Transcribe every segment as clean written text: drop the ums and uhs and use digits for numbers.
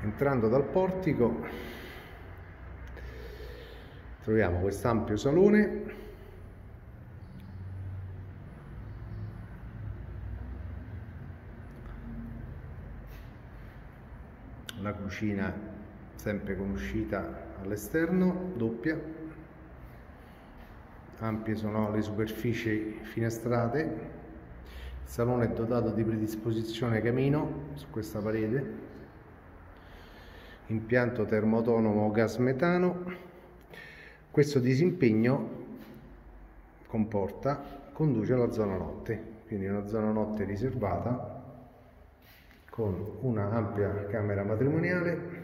Entrando dal portico troviamo quest'ampio salone, la cucina sempre con uscita all'esterno, doppia, ampie sono le superfici finestrate, il salone è dotato di predisposizione camino su questa parete, impianto termoautonomo gas metano. Questo disimpegno conduce alla zona notte, quindi una zona notte riservata con una ampia camera matrimoniale,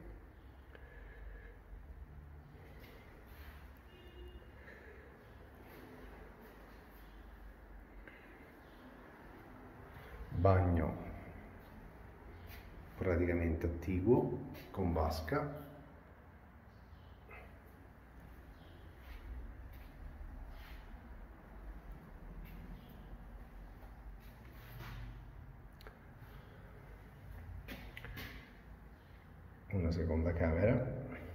bagno praticamente attiguo con vasca, una seconda camera.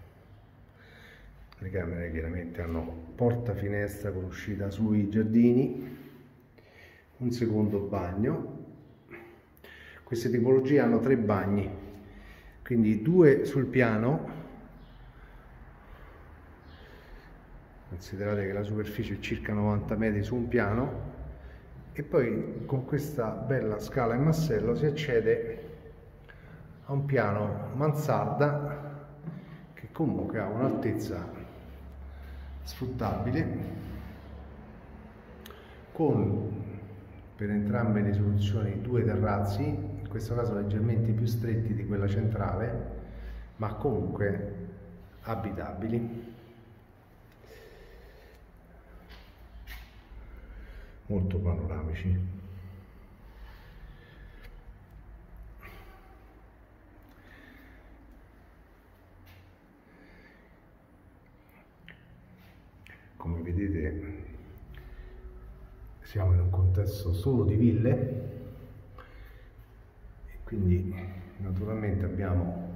Le camere chiaramente hanno porta finestra con uscita sui giardini, un secondo bagno. Queste tipologie hanno 3 bagni, quindi 2 sul piano, considerate che la superficie è circa 90 metri su un piano, e poi con questa bella scala in massello si accede a un piano mansarda che comunque ha un'altezza sfruttabile, con per entrambe le soluzioni 2 terrazzi, in questo caso leggermente più stretti di quella centrale, ma comunque abitabili, molto panoramici. Come vedete siamo in un contesto solo di ville e quindi naturalmente abbiamo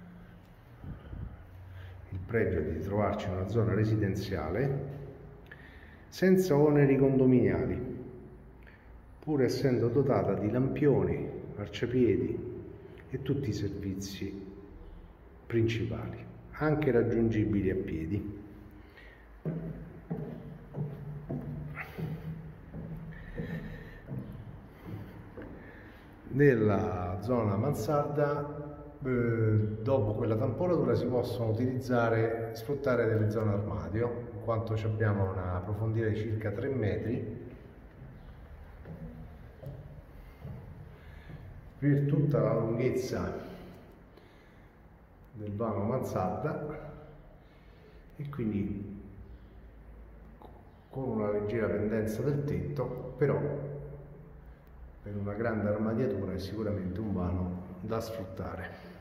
il pregio di trovarci in una zona residenziale senza oneri condominiali, pur essendo dotata di lampioni, marciapiedi e tutti i servizi principali, anche raggiungibili a piedi. Nella zona mansarda, dopo quella tamponatura, si possono sfruttare delle zone armadio, in quanto abbiamo una profondità di circa 3 metri per tutta la lunghezza del vano mansarda, e quindi con una leggera pendenza del tetto, però per una grande armadiatura è sicuramente un vano da sfruttare.